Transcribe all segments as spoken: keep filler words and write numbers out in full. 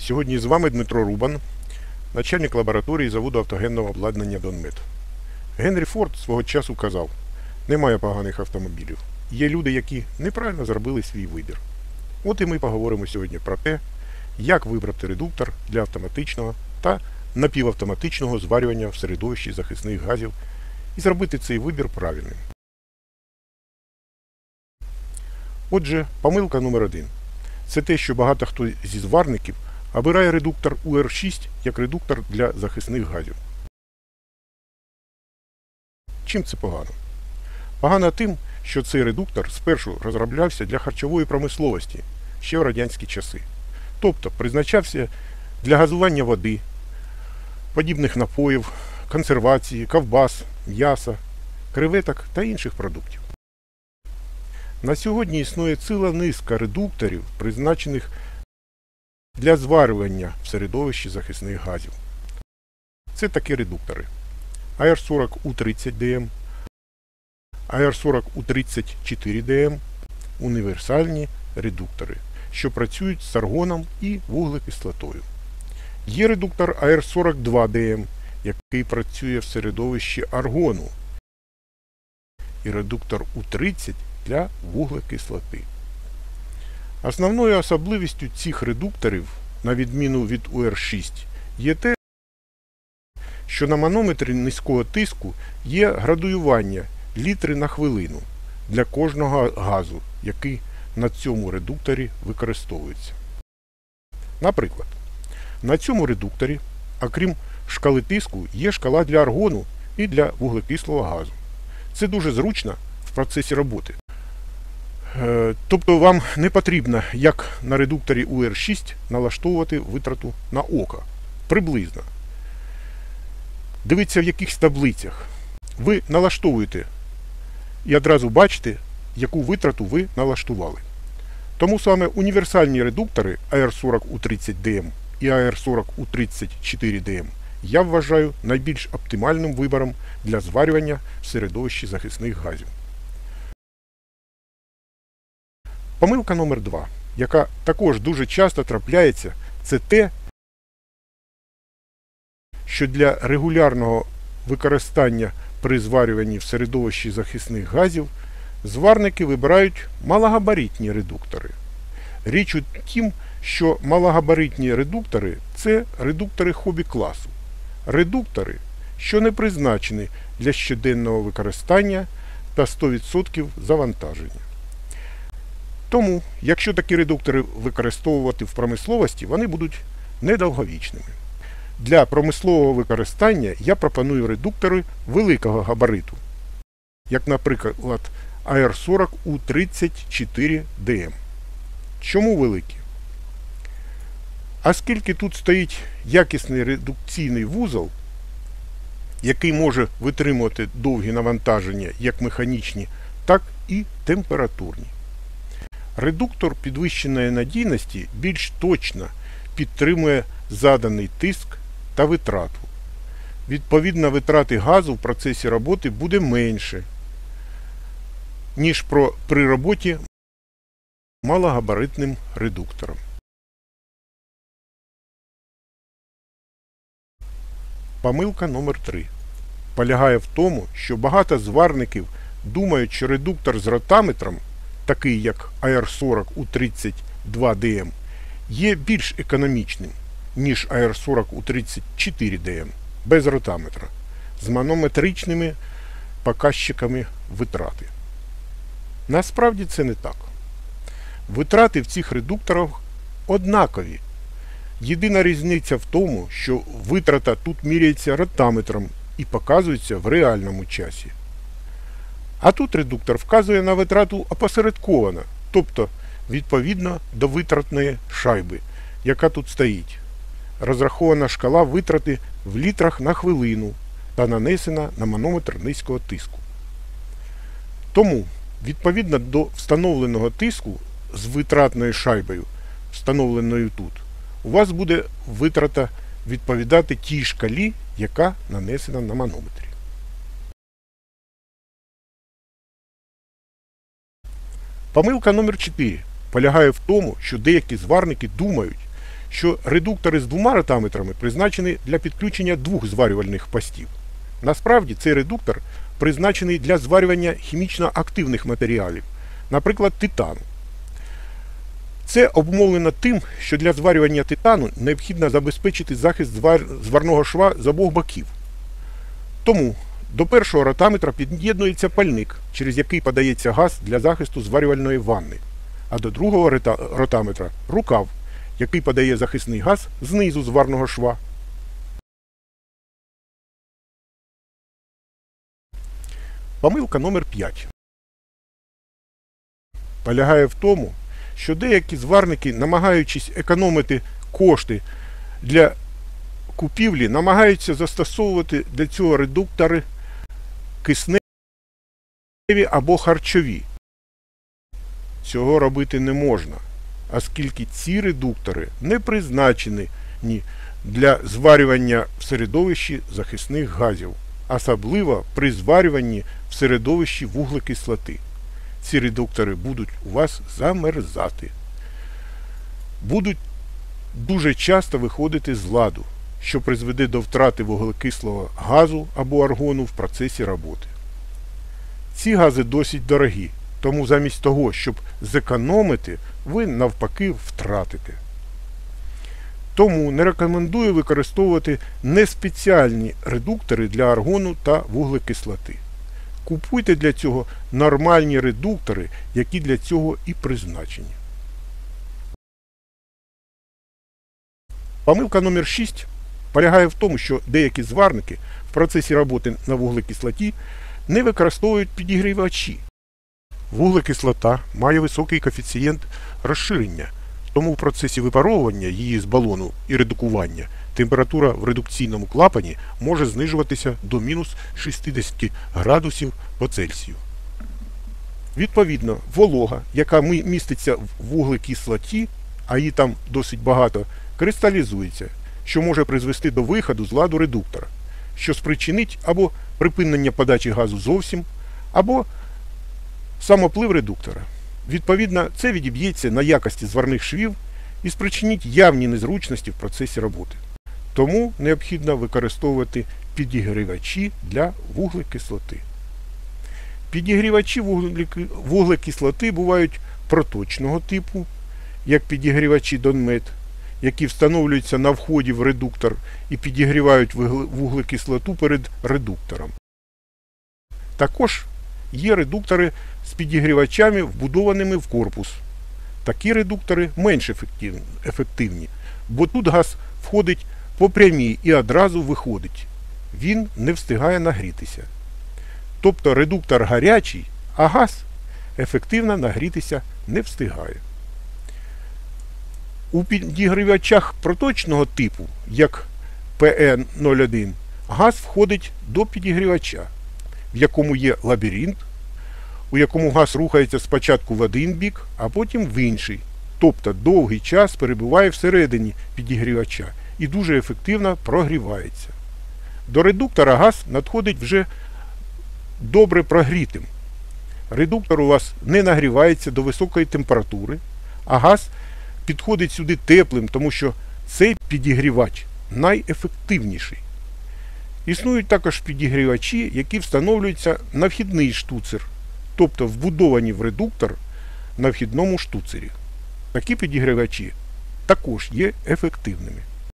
Сьогодні з вами Дмитро Рубан, начальник лабораторії заводу автогенного обладнання Донмет. Генрі Форд свого часу казав: немає поганих автомобілів. Є люди, які неправильно зробили свій вибір. От і ми поговоримо сьогодні про те, як вибрати редуктор для автоматичного та напівавтоматичного зварювання в середовищі захисних газів і зробити цей вибір правильним. Отже, помилка номер один. Це те, що багато хто зі зварників обирає редуктор У Р шість як редуктор для захисних газів. Чим це погано? Погано тим, що цей редуктор спершу розроблявся для харчової промисловості ще в радянські часи. Тобто призначався для газування води, подібних напоїв, консервації, ковбас, м'яса, креветок та інших продуктів. На сьогодні існує ціла низка редукторів, призначених для зварювання в середовищі захисних газів. Це такі редуктори: А Р сорок У тридцять Д М, А Р сорок У тридцять чотири Д М – універсальні редуктори, що працюють з аргоном і вуглекислотою. Є редуктор А Р сорок два Д М, який працює в середовищі аргону, і редуктор У тридцять для вуглекислоти. Основною особливістю цих редукторів, на відміну від У Р шість, є те, що на манометрі низького тиску є градуювання літри на хвилину для кожного газу, який на цьому редукторі використовується. Наприклад, на цьому редукторі, окрім шкали тиску, є шкала для аргону і для вуглекислого газу. Це дуже зручно в процесі роботи. Тобто вам не потрібно, як на редукторі У Р шість, налаштовувати витрату на око. Приблизно. Дивіться в якихось таблицях. Ви налаштовуєте і одразу бачите, яку витрату ви налаштували. Тому саме універсальні редуктори А Р сорок У тридцять Д М і А Р сорок У тридцять чотири Д М я вважаю найбільш оптимальним вибором для зварювання в середовищі захисних газів. Помилка номер два, яка також дуже часто трапляється, це те, що для регулярного використання при зварюванні в середовищі захисних газів зварники вибирають малогабаритні редуктори. Річ у тім, що малогабаритні редуктори – це редуктори хобі-класу. Редуктори, що не призначені для щоденного використання та сто відсотків завантаження. Тому, якщо такі редуктори використовувати в промисловості, вони будуть недовговічними. Для промислового використання я пропоную редуктори великого габариту, як, наприклад, А Р сорок У тридцять чотири Д М. Чому великі? Оскільки тут стоїть якісний редукційний вузол, який може витримувати довгі навантаження як механічні, так і температурні. Редуктор підвищеної надійності більш точно підтримує заданий тиск та витрату. Відповідно, витрати газу в процесі роботи буде менше, ніж про, при роботі малогабаритним редуктором. Помилка номер три полягає в тому, що багато зварників думають, що редуктор з ротаметром, такий як А Р сорок У тридцять два Д М, є більш економічним, ніж А Р сорок У тридцять чотири Д М без ротаметра, з манометричними показчиками витрати. Насправді це не так. Витрати в цих редукторах однакові. Єдина різниця в тому, що витрата тут міряється ротаметром і показується в реальному часі. А тут редуктор вказує на витрату опосередковано, тобто відповідно до витратної шайби, яка тут стоїть. Розрахована шкала витрати в літрах на хвилину та нанесена на манометр низького тиску. Тому, відповідно до встановленого тиску з витратною шайбою, встановленою тут, у вас буде витрата відповідати тій шкалі, яка нанесена на манометрі. Помилка номер чотири полягає в тому, що деякі зварники думають, що редуктори з двома ротаметрами призначені для підключення двох зварювальних постів. Насправді цей редуктор призначений для зварювання хімічно активних матеріалів, наприклад, титану. Це обумовлено тим, що для зварювання титану необхідно забезпечити захист зварного шва з обох боків. Тому до першого ротаметра під'єднується пальник, через який подається газ для захисту зварювальної ванни, а до другого ротаметра – рукав, який подає захисний газ знизу зварного шва. Помилка номер п'ять полягає в тому, що деякі зварники, намагаючись економити кошти для купівлі, намагаються застосовувати для цього редуктори кисневі або харчові. Цього робити не можна, оскільки ці редуктори не призначені для зварювання в середовищі захисних газів, особливо при зварюванні в середовищі вуглекислоти. Ці редуктори будуть у вас замерзати, будуть дуже часто виходити з ладу, що призведе до втрати вуглекислого газу або аргону в процесі роботи. Ці гази досить дорогі, тому замість того, щоб зекономити, ви навпаки втратите. Тому не рекомендую використовувати неспеціальні редуктори для аргону та вуглекислоти. Купуйте для цього нормальні редуктори, які для цього і призначені. Помилка номер шість полягає в тому, що деякі зварники в процесі роботи на вуглекислоті не використовують підігрівачі. Вуглекислота має високий коефіцієнт розширення, тому в процесі випаровування її з балону і редукування температура в редукційному клапані може знижуватися до мінус шістдесят градусів по Цельсію. Відповідно, волога, яка міститься в вуглекислоті, а її там досить багато, кристалізується, що може призвести до виходу з ладу редуктора, що спричинить або припинення подачі газу зовсім, або самоплив редуктора. Відповідно, це відіб'ється на якості зварних швів і спричинить явні незручності в процесі роботи. Тому необхідно використовувати підігрівачі для вуглекислоти. Підігрівачі вуглекислоти бувають проточного типу, як підігрівачі Донмет, які встановлюються на вході в редуктор і підігрівають вуглекислоту перед редуктором. Також є редуктори з підігрівачами, вбудованими в корпус. Такі редуктори менш ефективні, бо тут газ входить по прямій і одразу виходить. Він не встигає нагрітися. Тобто редуктор гарячий, а газ ефективно нагрітися не встигає. У підігрівачах проточного типу, як пі і нуль один, газ входить до підігрівача, в якому є лабіринт, у якому газ рухається спочатку в один бік, а потім в інший. Тобто довгий час перебуває всередині підігрівача і дуже ефективно прогрівається. До редуктора газ надходить вже добре прогрітим. Редуктор у вас не нагрівається до високої температури, а газ підходить сюди теплим, тому що цей підігрівач найефективніший. Існують також підігрівачі, які встановлюються на вхідний штуцер, тобто вбудовані в редуктор на вхідному штуцері. Такі підігрівачі також є ефективними.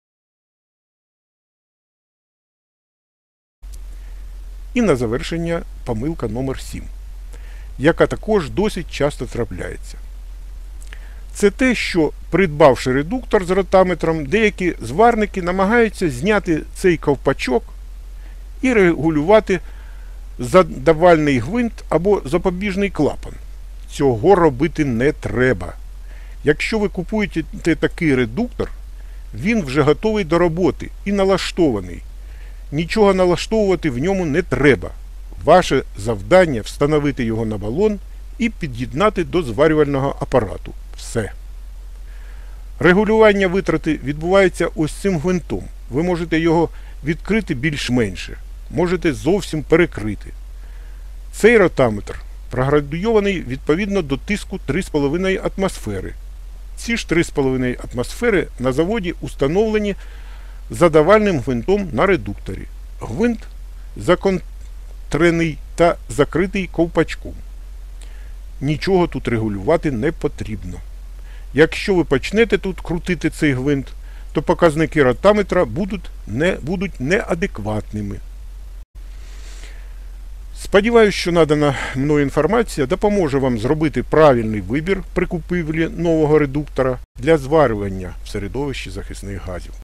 І на завершення помилка номер сім, яка також досить часто трапляється. Це те, що, придбавши редуктор з ротаметром, деякі зварники намагаються зняти цей ковпачок і регулювати задавальний гвинт або запобіжний клапан. Цього робити не треба. Якщо ви купуєте такий редуктор, він вже готовий до роботи і налаштований. Нічого налаштовувати в ньому не треба. Ваше завдання – встановити його на балон і під'єднати до зварювального апарату. Все. Регулювання витрати відбувається ось цим гвинтом. Ви можете його відкрити більш-менше, можете зовсім перекрити. Цей ротаметр проградуйований відповідно до тиску три з половиною атмосфери. Ці ж три з половиною атмосфери на заводі установлені задавальним гвинтом на редукторі. Гвинт законтрений та закритий ковпачком. Нічого тут регулювати не потрібно. Якщо ви почнете тут крутити цей гвинт, то показники ротаметра будуть, не, будуть неадекватними. Сподіваюсь, що надана мною інформація допоможе вам зробити правильний вибір при купівлі нового редуктора для зварювання в середовищі захисних газів.